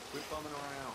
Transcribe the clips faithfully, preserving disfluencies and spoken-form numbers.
Quit bumming around.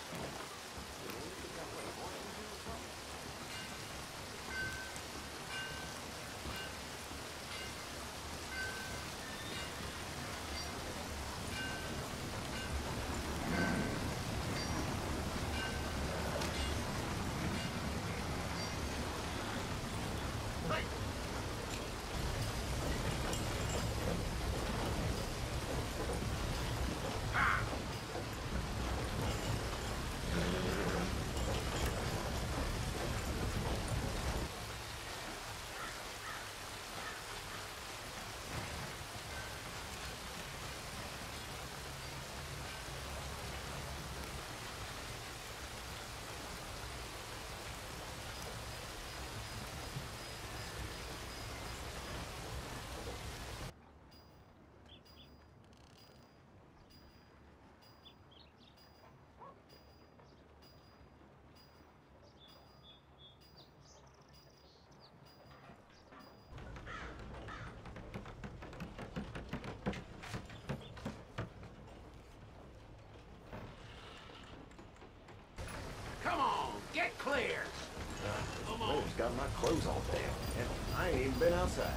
Come on, get clear! Come on. I've got my clothes all damp, and I ain't even been outside.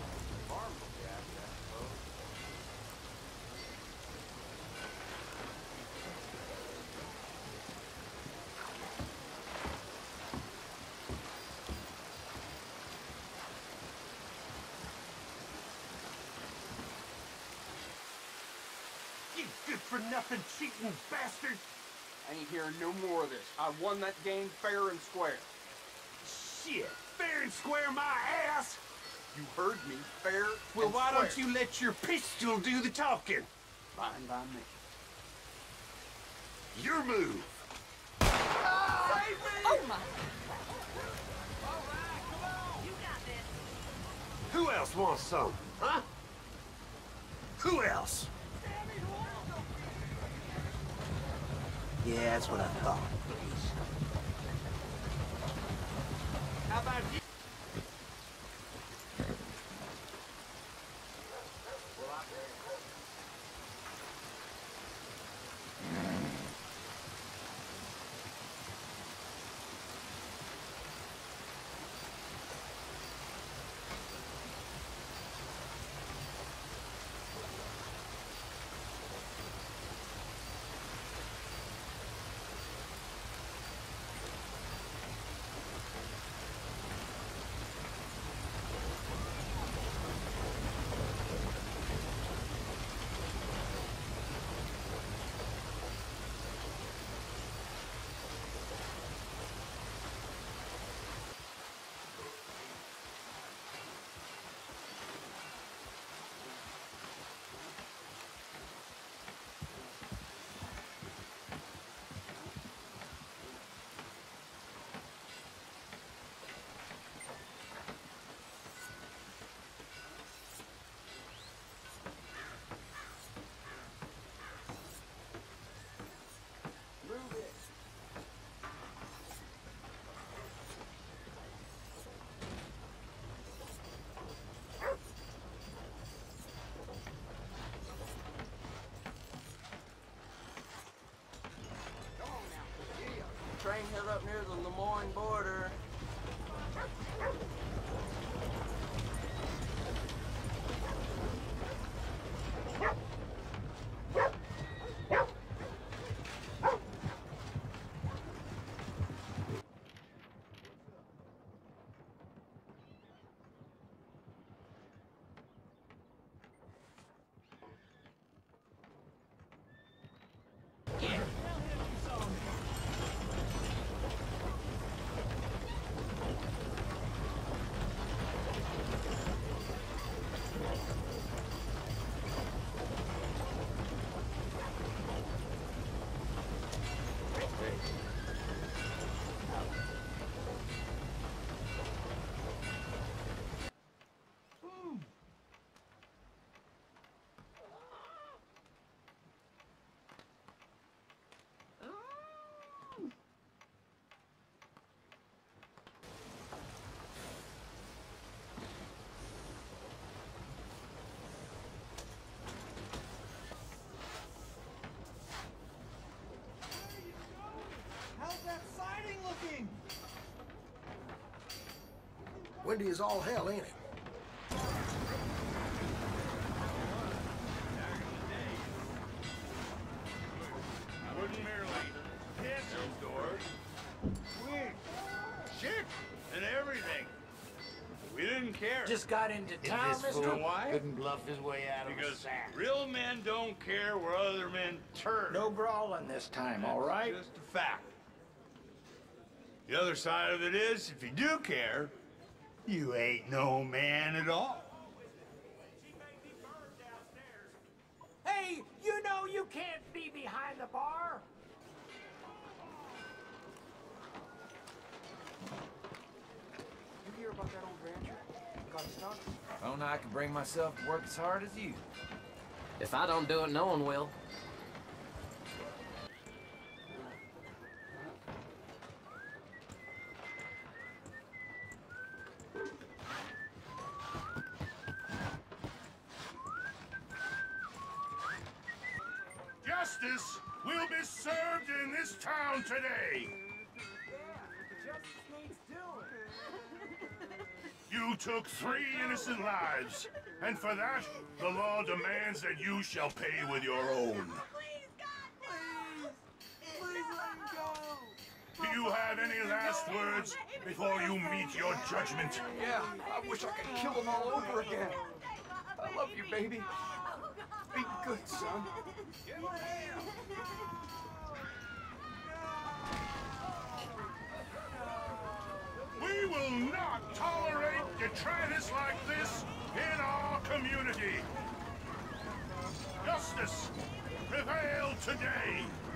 You good-for-nothing cheating bastard! I ain't hearing no more of this. I won that game fair and square. Shit! Fair and square my ass! You heard me, fair well, and why square. Don't you let your pistol do the talking? Fine by me. Your move! Ah! Save me! Oh my! All right, come on! You got this! Who else wants some, huh? Who else? Yeah, that's what I thought. How about you? Train held up near the Lemoyne border. Windy as all hell, ain't it? I wouldn't merely hit those doors. We shit and everything. We didn't care. Just got into town, this mister. fool why? Couldn't bluff his way out of a Because sack. real men don't care where other men turn. No brawling this time, all That's right? just a fact. The other side of it is, if you do care, you ain't no man at all. Hey, you know you can't be behind the bar. You hear about that old rancher? Got stuck? I don't know I can bring myself to work as hard as you. If I don't do it, no one will. Justice will be served in this town today. You took three innocent lives, and for that, the law demands that you shall pay with your own. Do you have any last words before you meet your judgment? Yeah, I wish I could kill them all over again. I love you, baby. Be good, son. We will not tolerate detritus like this in our community. Justice prevail today.